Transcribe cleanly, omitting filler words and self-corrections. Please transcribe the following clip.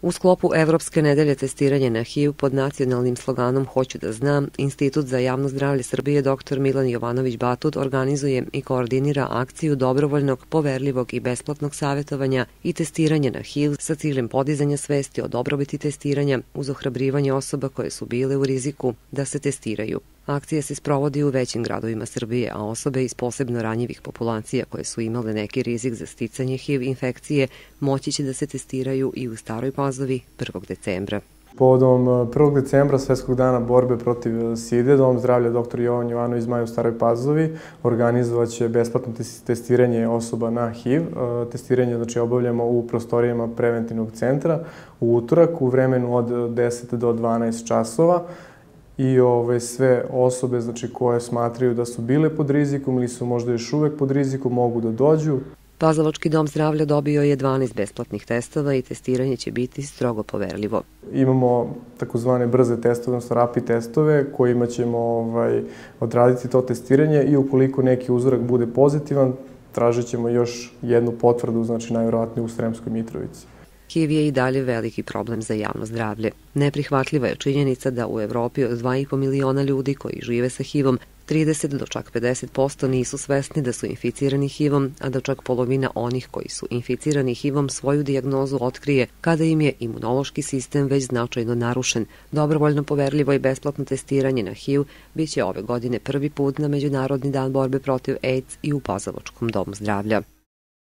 U sklopu Evropske nedelje testiranja na HIV pod nacionalnim sloganom Hoću da znam, Institut za javno zdravlje Srbije dr. Milan Jovanović Batut organizuje i koordinira akciju dobrovoljnog, poverljivog i besplatnog savjetovanja i testiranja na HIV sa ciljem podizanja svesti o dobrobiti testiranja uz ohrabrivanje osoba koje su bile u riziku da se testiraju. Akcija se sprovodi u većim gradovima Srbije, a osobe iz posebno ranjivih populacija koje su imale neki rizik za sticanje HIV infekcije moći će da se testiraju i u Staroj Pazovi 1. decembra. Povodom 1. decembra, Svetskog dana borbe protiv side, Dom zdravlja dr. Jovan Jovanović Zmaj u Staroj Pazovi organizovaće besplatno testiranje osoba na HIV. Testiranje obavljamo u prostorijama preventivnog centra u utorak u vremenu od 10 do 12 časova. I sve osobe koje smatraju da su bile pod rizikom ili su možda još uvek pod rizikom mogu da dođu. Pazovački dom zdravlja dobio je 12 besplatnih testova i testiranje će biti strogo poverljivo. Imamo takozvane brze testove, odnosno rapid testove kojima ćemo odraditi to testiranje i ukoliko neki uzorak bude pozitivan, tražit ćemo još jednu potvrdu, znači najverovatnije u Sremskoj Mitrovici. HIV je i dalje veliki problem za javno zdravlje. Neprihvatljiva je činjenica da u Evropi od 2,5 miliona ljudi koji žive sa HIV-om, 30 do čak 50% nisu svesni da su inficirani HIV-om, a da čak polovina onih koji su inficirani HIV-om svoju dijagnozu otkrije kada im je imunološki sistem već značajno narušen. Dobrovoljno, poverljivo i besplatno testiranje na HIV biće ove godine prvi put na Međunarodni dan borbe protiv AIDS i u Pazovačkom domu zdravlja.